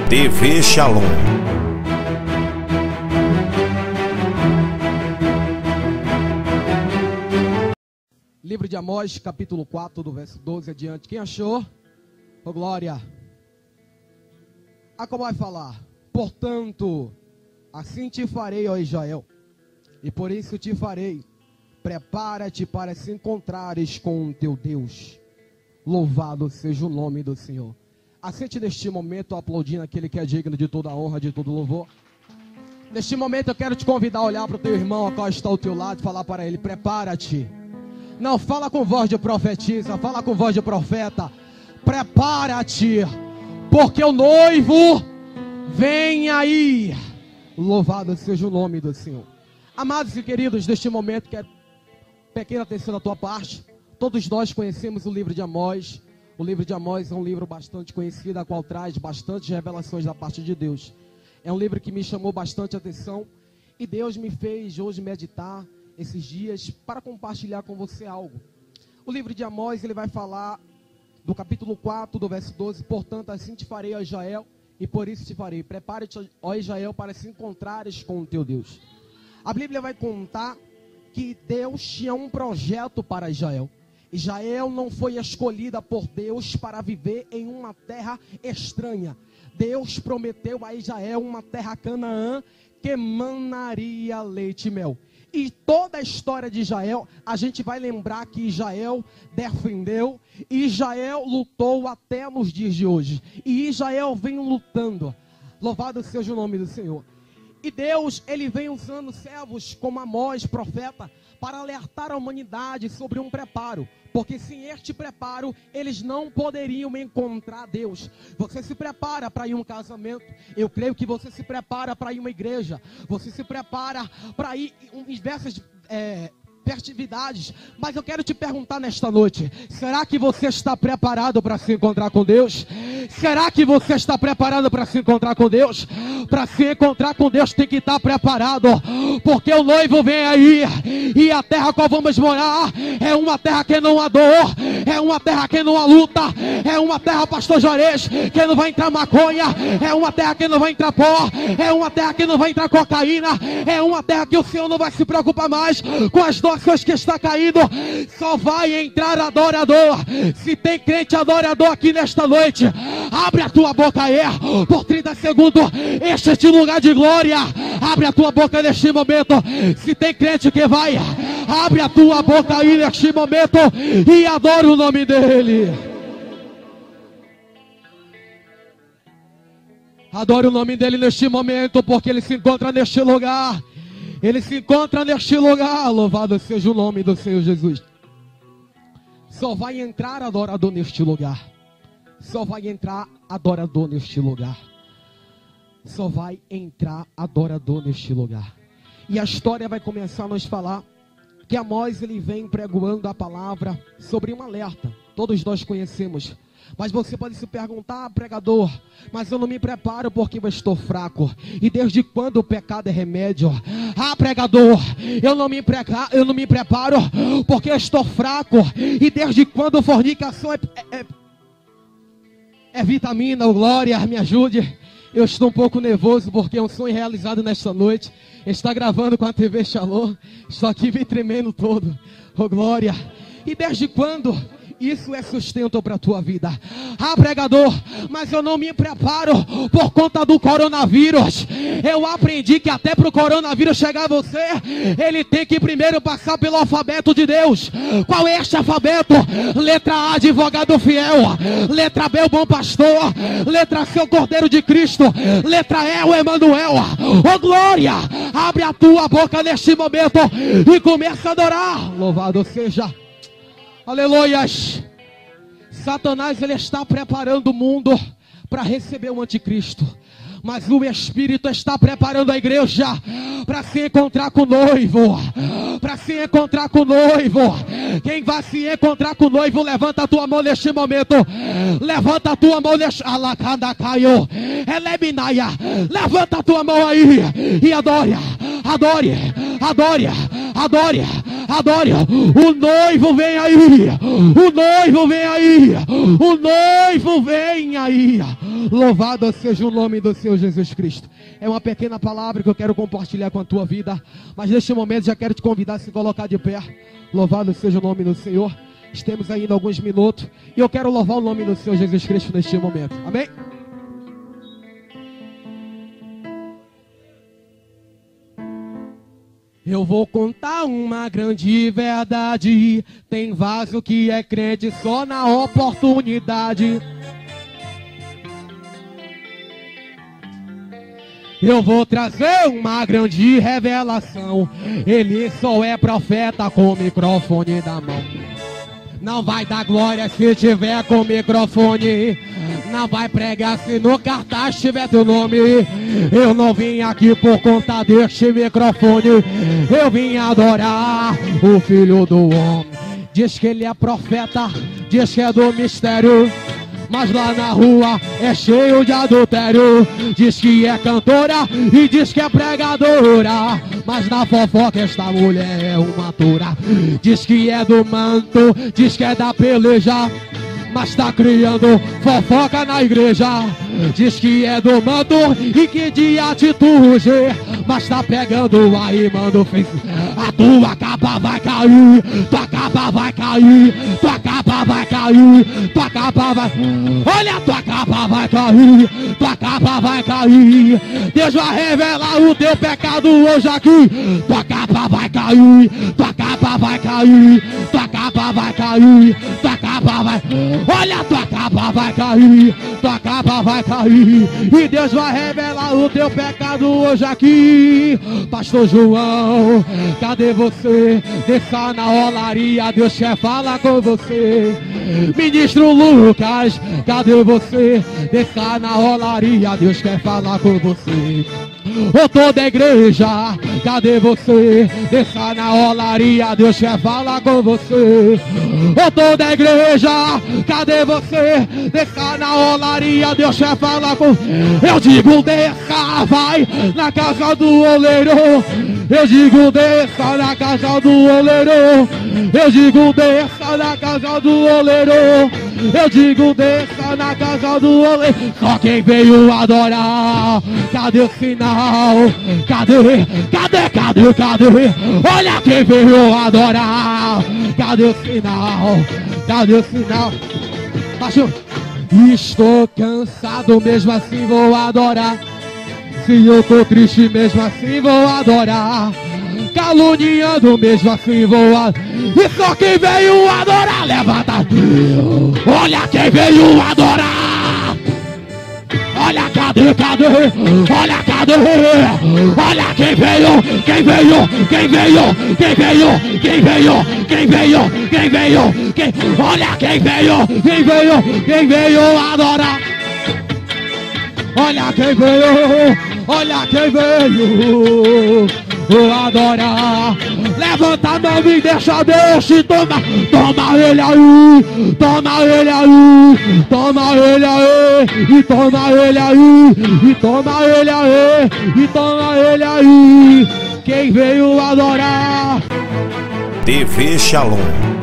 TV Shalom. Livro de Amós, capítulo 4, do verso 12 adiante. Quem achou? Ô glória. Como vai falar? Portanto, assim te farei, ó Israel, e por isso te farei. Prepara-te para se encontrares com o teu Deus. Louvado seja o nome do Senhor. Aceite neste momento aplaudindo aquele que é digno de toda a honra, de todo louvor. Neste momento eu quero te convidar a olhar para o teu irmão, a qual está ao teu lado, e falar para ele: prepara-te. Não fala com voz de profetisa, fala com voz de profeta. Prepara-te, porque o noivo vem aí. Louvado seja o nome do Senhor. Amados e queridos, neste momento quero pequena atenção da tua parte. Todos nós conhecemos o livro de Amós. O livro de Amós é um livro bastante conhecido, a qual traz bastantes revelações da parte de Deus. É um livro que me chamou bastante atenção, e Deus me fez hoje meditar esses dias para compartilhar com você algo. O livro de Amós, ele vai falar do capítulo 4, do verso 12. Portanto, assim te farei, ó Israel, e por isso te farei. Prepare-te, ó Israel, para se encontrares com o teu Deus. A Bíblia vai contar que Deus tinha um projeto para Israel. Israel não foi escolhida por Deus para viver em uma terra estranha. Deus prometeu a Israel uma terra Canaã que manaria leite e mel. E toda a história de Israel, a gente vai lembrar que Israel defendeu, Israel lutou até nos dias de hoje. E Israel vem lutando. Louvado seja o nome do Senhor. E Deus, ele vem usando servos como Amós, profeta, para alertar a humanidade sobre um preparo. Porque sem este preparo, eles não poderiam encontrar Deus. Você se prepara para ir a um casamento. Eu creio que você se prepara para ir a uma igreja. Você se prepara para ir em diversas festividades. Mas eu quero te perguntar nesta noite: será que você está preparado para se encontrar com Deus? Será que você está preparado para se encontrar com Deus? Para se encontrar com Deus tem que estar preparado, porque o noivo vem aí, e a terra qual vamos morar é uma terra que não há dor, é uma terra que não há luta, é uma terra, pastor Juarez, que não vai entrar maconha, é uma terra que não vai entrar pó, é uma terra que não vai entrar cocaína, é uma terra que o Senhor não vai se preocupar mais com as doenças que está caindo. Só vai entrar adorador. Se tem crente adorador aqui nesta noite, abre a tua boca aí, por 30 segundos, enche este lugar de glória. Abre a tua boca neste momento. Se tem crente que vai, abre a tua boca aí neste momento e adora o nome dele. Adore o nome dele neste momento, porque ele se encontra neste lugar. Ele se encontra neste lugar. Louvado seja o nome do Senhor Jesus. Só vai entrar adorador neste lugar. Só vai entrar adorador neste lugar. Só vai entrar adorador neste lugar. E a história vai começar a nos falar que Amós, ele vem pregoando a palavra sobre um alerta. Todos nós conhecemos. Mas você pode se perguntar: pregador, mas eu não me preparo porque eu estou fraco. E desde quando o pecado é remédio? Pregador, eu não me preparo porque eu estou fraco. E desde quando fornicação é vitamina? Glória, me ajude. Eu estou um pouco nervoso porque é um sonho realizado nesta noite. Está gravando com a TV Shalom. Estou aqui me tremendo todo. Glória. E desde quando isso é sustento para a tua vida? Pregador, mas eu não me preparo por conta do coronavírus. Eu aprendi que até para o coronavírus chegar a você, ele tem que primeiro passar pelo alfabeto de Deus. Qual é este alfabeto? Letra A, advogado fiel. Letra B, o bom pastor. Letra C, o Cordeiro de Cristo. Letra E, o Emanuel. Glória! Abre a tua boca neste momento e começa a adorar. Louvado seja. Aleluias. Satanás, ele está preparando o mundo para receber o anticristo. Mas o Espírito está preparando a igreja para se encontrar com o noivo. Para se encontrar com o noivo. Quem vai se encontrar com o noivo, levanta a tua mão neste momento. Levanta a tua mão neste... Levanta a tua mão aí e adore. Adore, adore, adore, Adore. O noivo vem aí. O noivo vem aí. O noivo vem aí. Louvado seja o nome do Senhor Jesus Cristo. É uma pequena palavra que eu quero compartilhar com a tua vida. Mas neste momento já quero te convidar a se colocar de pé. Louvado seja o nome do Senhor. Temos ainda alguns minutos. E eu quero louvar o nome do Senhor Jesus Cristo neste momento. Amém? Eu vou contar uma grande verdade. Tem vaso que é crente só na oportunidade. Eu vou trazer uma grande revelação. Ele só é profeta com o microfone na mão. Não vai dar glória se tiver com o microfone. Não vai pregar se no cartaz tiver teu nome. Eu não vim aqui por conta deste microfone. Eu vim adorar o Filho do Homem. Diz que ele é profeta, diz que é do mistério, mas lá na rua é cheio de adultério. Diz que é cantora e diz que é pregadora, mas na fofoca esta mulher é uma toura. Diz que é do manto, diz que é da peleja, mas tá criando fofoca na igreja. Diz que é do manto e que de atitude, mas tá pegando aí, mano, fez. A tua capa vai cair, tua capa vai cair, tua capa vai cair, tua capa vai... Olha, tua capa vai cair, tua capa vai cair. Deus vai revelar o teu pecado hoje aqui. Tua capa vai cair, tua capa vai cair, tua capa vai cair, tua capa vai... Olha, tua capa vai cair, tua capa vai cair. E Deus vai revelar o teu pecado hoje aqui. Pastor João, cadê você? Desça na olaria, Deus quer falar com você. Ministro Lucas, cadê você? Desça na olaria, Deus quer falar com você. Ô toda a igreja, cadê você? Desça na olaria, Deus quer falar com você. Ô toda a igreja, cadê você? Desça na olaria, Deus quer falar com... Eu digo desça, vai na casa do oleiro. Eu digo desça na casa do oleiro. Eu digo desça na casa do oleiro. Eu digo desça na casa do oleiro. Só quem veio adorar. Cadê o sinal? Cadê? Cadê? Cadê? Cadê? Olha quem veio adorar. Cadê o sinal? Cadê o sinal? Baixo. Estou cansado, mesmo assim vou adorar. Se eu tô triste, mesmo assim vou adorar. Caluniando, mesmo assim vou adorar. E só quem veio adorar, levanta. Olha quem veio adorar. Olha, cadê, cadê? Olha, cadê? Olha quem veio, quem veio, quem veio, quem veio, quem veio, quem veio, quem veio, quem... Olha quem veio, quem veio, quem veio adorar. Olha quem veio, olha quem veio adorar. Levanta a mão e deixa Deus te tomar. Toma ele aí, toma ele aí, toma ele aí, e toma ele aí, e toma ele aí, e toma ele aí. Quem veio adorar? TV Shalom.